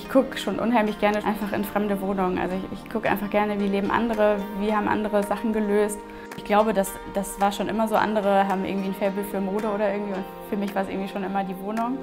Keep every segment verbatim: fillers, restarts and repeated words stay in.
Ich gucke schon unheimlich gerne einfach in fremde Wohnungen. Also ich, ich gucke einfach gerne, wie leben andere, wie haben andere Sachen gelöst. Ich glaube, das, das war schon immer so. Andere haben irgendwie ein Faible für Mode oder irgendwie und für mich war es irgendwie schon immer die Wohnung.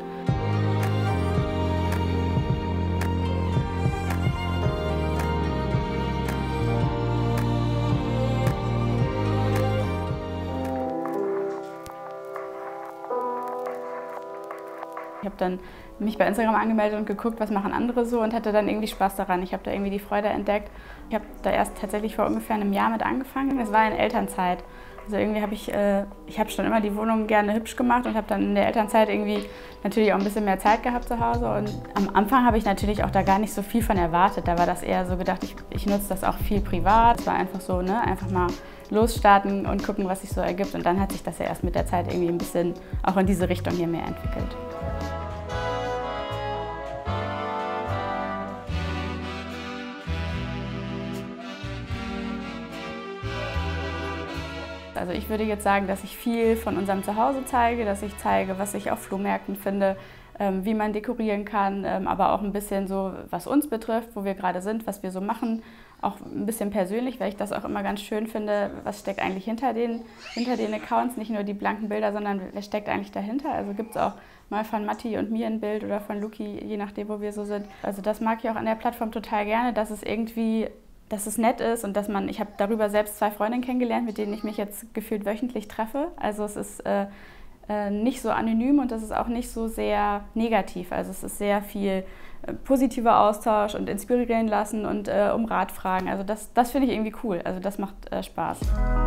Ich habe dann mich bei Instagram angemeldet und geguckt, was machen andere so und hatte dann irgendwie Spaß daran. Ich habe da irgendwie die Freude entdeckt. Ich habe da erst tatsächlich vor ungefähr einem Jahr mit angefangen. Es war in Elternzeit. Also irgendwie habe ich, äh, ich habe schon immer die Wohnung gerne hübsch gemacht und habe dann in der Elternzeit irgendwie natürlich auch ein bisschen mehr Zeit gehabt zu Hause. Und am Anfang habe ich natürlich auch da gar nicht so viel von erwartet. Da war das eher so gedacht, ich, ich nutze das auch viel privat. Es war einfach so, ne, einfach mal losstarten und gucken, was sich so ergibt. Und dann hat sich das ja erst mit der Zeit irgendwie ein bisschen auch in diese Richtung hier mehr entwickelt. Also ich würde jetzt sagen, dass ich viel von unserem Zuhause zeige, dass ich zeige, was ich auf Flohmärkten finde, wie man dekorieren kann, aber auch ein bisschen so, was uns betrifft, wo wir gerade sind, was wir so machen, auch ein bisschen persönlich, weil ich das auch immer ganz schön finde, was steckt eigentlich hinter den, hinter den Accounts, nicht nur die blanken Bilder, sondern wer steckt eigentlich dahinter. Also gibt es auch mal von Matti und mir ein Bild oder von Luki, je nachdem, wo wir so sind. Also das mag ich auch an der Plattform total gerne, dass es irgendwie dass es nett ist und dass man, ich habe darüber selbst zwei Freundinnen kennengelernt, mit denen ich mich jetzt gefühlt wöchentlich treffe. Also es ist äh, äh, nicht so anonym und es ist auch nicht so sehr negativ. Also es ist sehr viel äh, positiver Austausch und inspirieren lassen und äh, um Rat fragen. Also das, das finde ich irgendwie cool. Also das macht äh, Spaß.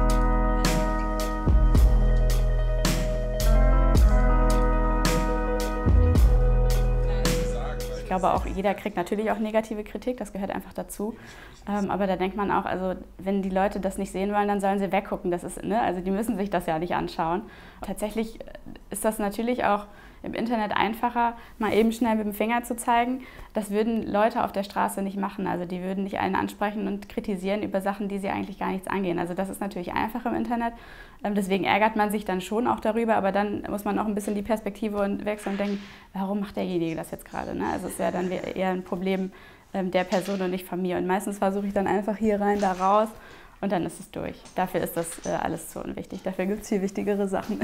Ich glaube auch, jeder kriegt natürlich auch negative Kritik, das gehört einfach dazu. Ähm, aber da denkt man auch, also wenn die Leute das nicht sehen wollen, dann sollen sie weggucken. Das ist, ne? Also die müssen sich das ja nicht anschauen. Tatsächlich ist das natürlich auch im Internet einfacher, mal eben schnell mit dem Finger zu zeigen. Das würden Leute auf der Straße nicht machen. Also die würden nicht einen ansprechen und kritisieren über Sachen, die sie eigentlich gar nichts angehen. Also das ist natürlich einfach im Internet. Deswegen ärgert man sich dann schon auch darüber, aber dann muss man auch ein bisschen die Perspektive wechseln und denken, warum macht derjenige das jetzt gerade? Ne? Also es ist ja dann eher ein Problem der Person und nicht von mir. Und meistens versuche ich dann einfach hier rein, da raus und dann ist es durch. Dafür ist das alles zu unwichtig. Dafür gibt es viel wichtigere Sachen.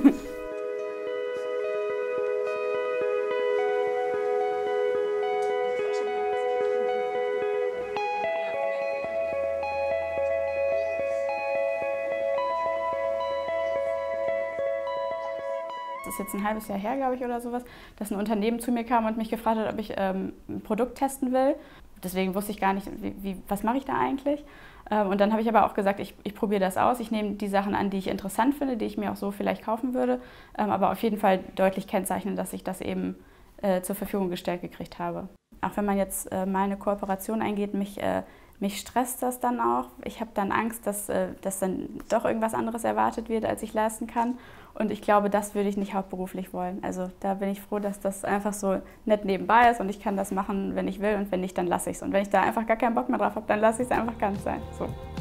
Das ist jetzt ein halbes Jahr her, glaube ich, oder sowas, dass ein Unternehmen zu mir kam und mich gefragt hat, ob ich ähm, ein Produkt testen will. Deswegen wusste ich gar nicht, wie, wie, was mache ich da eigentlich. Ähm, und dann habe ich aber auch gesagt, ich, ich probiere das aus. Ich nehme die Sachen an, die ich interessant finde, die ich mir auch so vielleicht kaufen würde, ähm, aber auf jeden Fall deutlich kennzeichnen, dass ich das eben äh, zur Verfügung gestellt gekriegt habe. Auch wenn man jetzt äh, mal eine Kooperation eingeht, mich, äh, mich stresst das dann auch. Ich habe dann Angst, dass, äh, dass dann doch irgendwas anderes erwartet wird, als ich leisten kann. Und ich glaube, das würde ich nicht hauptberuflich wollen. Also da bin ich froh, dass das einfach so nett nebenbei ist und ich kann das machen, wenn ich will und wenn nicht, dann lasse ich es. Und wenn ich da einfach gar keinen Bock mehr drauf habe, dann lasse ich es einfach ganz sein. So.